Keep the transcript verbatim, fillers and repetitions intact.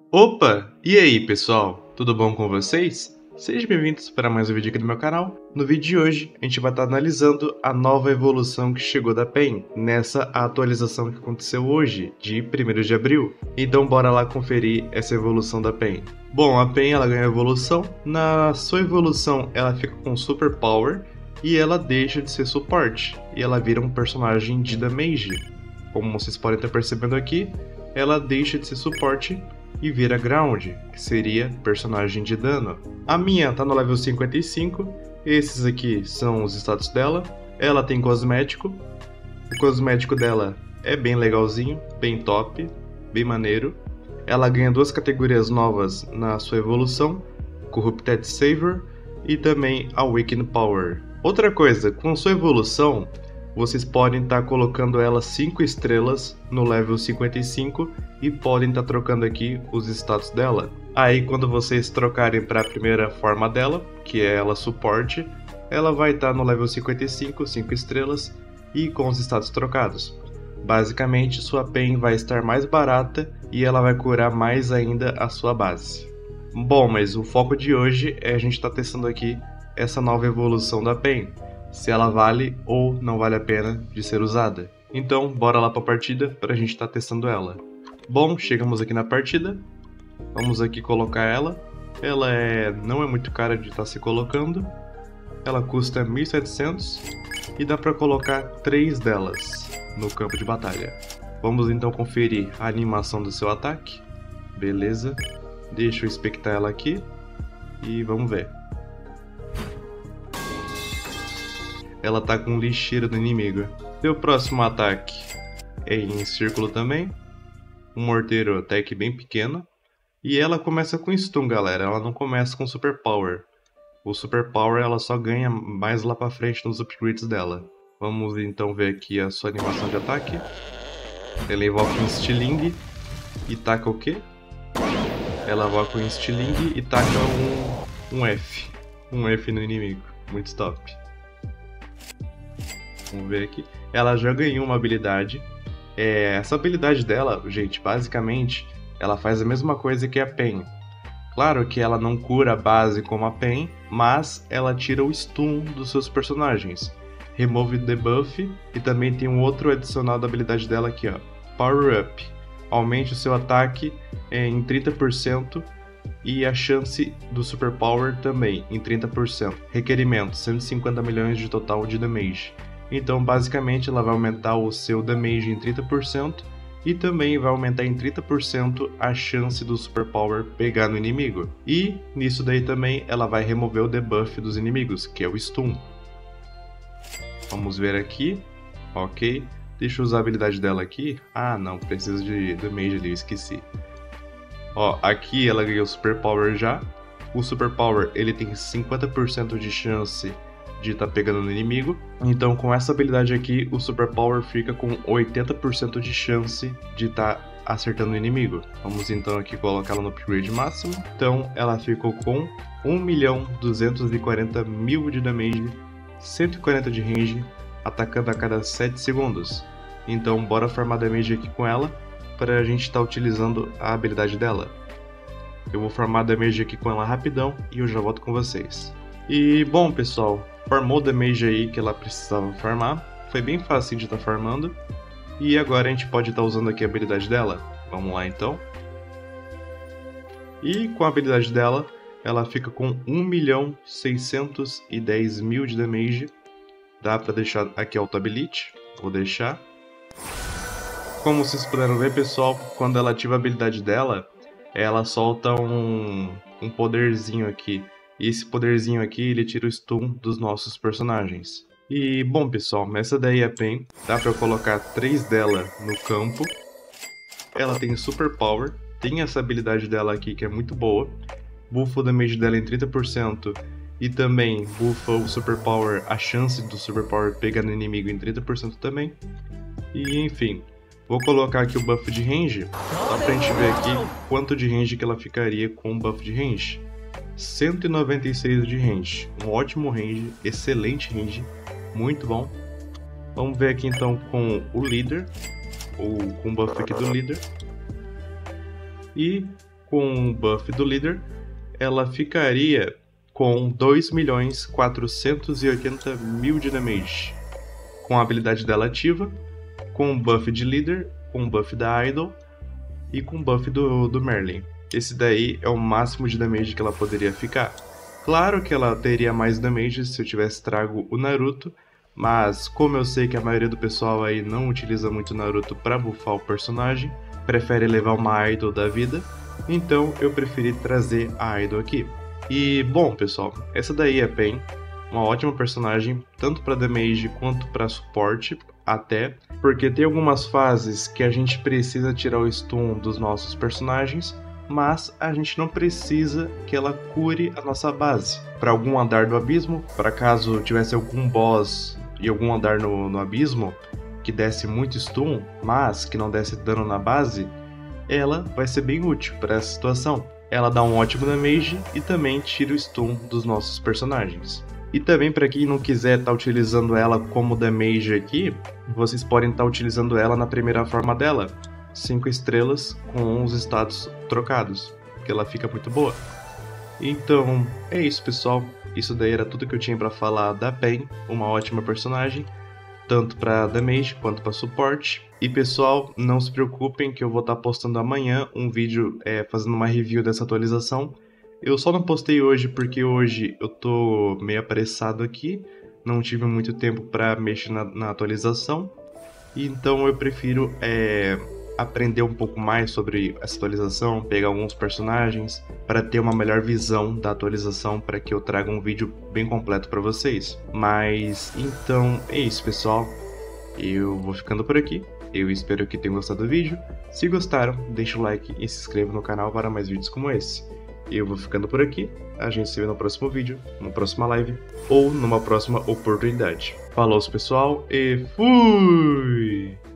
Opa! E aí, pessoal? Tudo bom com vocês? Sejam bem-vindos para mais um vídeo aqui do meu canal. No vídeo de hoje, a gente vai estar analisando a nova evolução que chegou da PEN, nessa atualização que aconteceu hoje, de primeiro de abril. Então bora lá conferir essa evolução da PEN. Bom, a PEN ela ganha evolução. Na sua evolução, ela fica com Super Power e ela deixa de ser suporte. E ela vira um personagem de damage. Como vocês podem estar percebendo aqui, ela deixa de ser suporte e vira Ground, que seria personagem de dano. A minha tá no level cinquenta e cinco, esses aqui são os status dela. Ela tem cosmético, o cosmético dela é bem legalzinho, bem top, bem maneiro. Ela ganha duas categorias novas na sua evolução, Corrupted Saver e também Awakened Power. Outra coisa, com sua evolução, vocês podem estar tá colocando ela cinco estrelas no level cinquenta e cinco e podem estar tá trocando aqui os status dela. Aí quando vocês trocarem para a primeira forma dela, que é ela suporte, ela vai estar tá no level cinquenta e cinco, cinco estrelas e com os status trocados. Basicamente sua PEN vai estar mais barata e ela vai curar mais ainda a sua base. Bom, mas o foco de hoje é a gente estar tá testando aqui essa nova evolução da PEN, se ela vale ou não vale a pena de ser usada. Então, bora lá para a partida para a gente estar tá testando ela. Bom, chegamos aqui na partida. Vamos aqui colocar ela. Ela é, não é muito cara de estar tá se colocando. Ela custa mil e setecentos e dá para colocar três delas no campo de batalha. Vamos então conferir a animação do seu ataque. Beleza. Deixa eu expectar ela aqui e vamos ver. Ela tá com lixeira do inimigo. Seu próximo ataque é em círculo também. Um morteiro até que bem pequeno. E ela começa com stun, galera. Ela não começa com super power. O super power ela só ganha mais lá pra frente nos upgrades dela. Vamos então ver aqui a sua animação de ataque. Ela invoca um Stiling e taca o quê? Ela invoca um Stiling e taca um, um F. Um F no inimigo. Muito top. Vamos ver aqui. Ela já ganhou uma habilidade. É, essa habilidade dela, gente, basicamente, ela faz a mesma coisa que a PEN. Claro que ela não cura a base como a PEN, mas ela tira o stun dos seus personagens. Remove debuff e também tem um outro adicional da habilidade dela aqui, ó. Power Up. Aumente o seu ataque em trinta por cento e a chance do Super Power também em trinta por cento. Requerimento, cento e cinquenta milhões de total de damage. Então, basicamente, ela vai aumentar o seu damage em trinta por cento e também vai aumentar em trinta por cento a chance do Super Power pegar no inimigo. E, nisso daí também, ela vai remover o debuff dos inimigos, que é o Stun. Vamos ver aqui. Ok. Deixa eu usar a habilidade dela aqui. Ah, não. Preciso de damage ali, eu esqueci. Ó, aqui ela ganhou Super Power já. O Super Power, ele tem cinquenta por cento de chance de estar tá pegando no inimigo. Então com essa habilidade aqui, o Super Power fica com oitenta por cento de chance de estar tá acertando o inimigo. Vamos então aqui colocá-la no upgrade máximo. Então ela ficou com um milhão duzentos e quarenta mil de damage, cento e quarenta de range, atacando a cada sete segundos. Então bora farmar damage aqui com ela, para a gente estar tá utilizando a habilidade dela. Eu vou farmar damage aqui com ela rapidão e eu já volto com vocês. E bom, pessoal, farmou o damage aí que ela precisava farmar. Foi bem fácil de estar tá farmando. E agora a gente pode estar tá usando aqui a habilidade dela. Vamos lá então. E com a habilidade dela, ela fica com um milhão seiscentos e dez mil de damage. Dá para deixar aqui Auto Ability. Vou deixar. Como vocês puderam ver, pessoal, quando ela ativa a habilidade dela, ela solta um, um poderzinho aqui. E esse poderzinho aqui, ele tira o stun dos nossos personagens. E, bom, pessoal, essa daí é a PEN. Dá pra eu colocar três dela no campo. Ela tem Super Power. Tem essa habilidade dela aqui, que é muito boa. Buffa o damage dela em trinta por cento. E também buffa o Super Power, a chance do Super Power pegar no inimigo em trinta por cento também. E, enfim, vou colocar aqui o buff de range. Só pra gente ver aqui quanto de range que ela ficaria com o buff de range. cento e noventa e seis de range, um ótimo range, excelente range, muito bom. Vamos ver aqui então com o líder, ou com o buff aqui do líder. E com o buff do líder, ela ficaria com dois milhões quatrocentos e oitenta mil de damage. Com a habilidade dela ativa, com o buff de líder, com o buff da Idol e com o buff do, do Merlin. Esse daí é o máximo de damage que ela poderia ficar. Claro que ela teria mais damage se eu tivesse trago o Naruto, mas como eu sei que a maioria do pessoal aí não utiliza muito o Naruto para buffar o personagem, prefere levar uma Idol da vida, então eu preferi trazer a Idol aqui. E bom pessoal, essa daí é a Pain, uma ótima personagem, tanto para damage quanto para suporte, até, porque tem algumas fases que a gente precisa tirar o stun dos nossos personagens, mas a gente não precisa que ela cure a nossa base. Para algum andar do abismo, para caso tivesse algum boss e algum andar no, no abismo que desse muito stun, mas que não desse dano na base, ela vai ser bem útil para essa situação. Ela dá um ótimo damage e também tira o stun dos nossos personagens. E também para quem não quiser estar tá utilizando ela como damage aqui, vocês podem estar tá utilizando ela na primeira forma dela, cinco estrelas com os status trocados, que ela fica muito boa. Então é isso pessoal, isso daí era tudo que eu tinha para falar da Pain, uma ótima personagem, tanto para damage quanto para suporte. E pessoal, não se preocupem que eu vou estar tá postando amanhã um vídeo é, fazendo uma review dessa atualização. Eu só não postei hoje porque hoje eu tô meio apressado aqui, não tive muito tempo para mexer na, na atualização, então eu prefiro é, aprender um pouco mais sobre essa atualização, pegar alguns personagens para ter uma melhor visão da atualização para que eu traga um vídeo bem completo para vocês. Mas então é isso pessoal, eu vou ficando por aqui. Eu espero que tenham gostado do vídeo. Se gostaram, deixa o like e se inscreva no canal para mais vídeos como esse. Eu vou ficando por aqui, a gente se vê no próximo vídeo, numa próxima live ou numa próxima oportunidade. Falou pessoal e fui!